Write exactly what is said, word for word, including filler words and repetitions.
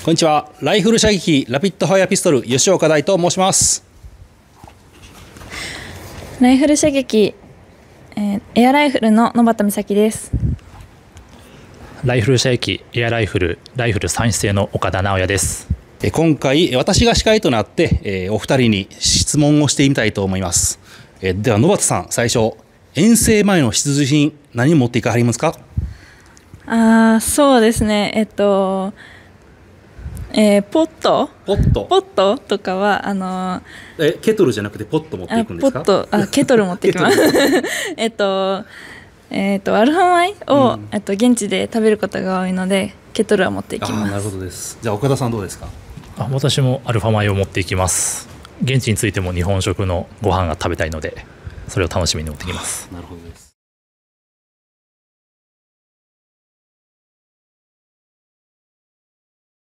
こんにちは。ライフル射撃ラピッドファイアピストル吉岡大と申します。 ライフル射撃、えー、エアライフルの野畑美咲です。 ライフル射撃エアライフルライフルさん姿勢の岡田直也です。 今回私が司会となってお二人に質問をしてみたいと思います。では野畑さん、最初遠征前の必需品何持っていかはりますか？ あーそうですね、えっとえー、ポットポットポットとかはあのー、えケトルじゃなくてポット持っていくんですか？ ポットあケトル持ってきますえっとえっとアルファ米を、うん、えっと現地で食べることが多いのでケトルは持っていきます。 あ、なるほどです。じゃあ岡田さんどうですか？ あ、私もアルファ米を持っていきます。現地についても日本食のご飯が食べたいのでそれを楽しみに持ってきます。 なるほどです。